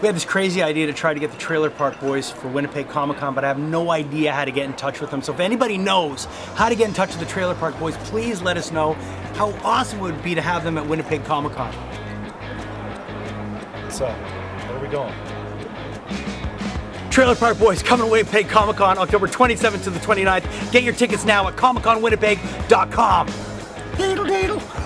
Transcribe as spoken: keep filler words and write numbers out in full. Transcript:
We had this crazy idea to try to get the Trailer Park Boys for Winnipeg Comic-Con, but I have no idea how to get in touch with them. So if anybody knows how to get in touch with the Trailer Park Boys, please let us know how awesome it would be to have them at Winnipeg Comic-Con. So, where are we going? Trailer Park Boys coming to Winnipeg Comic-Con October twenty-seventh to the twenty-ninth. Get your tickets now at comic con winnipeg dot com. Diddle diddle.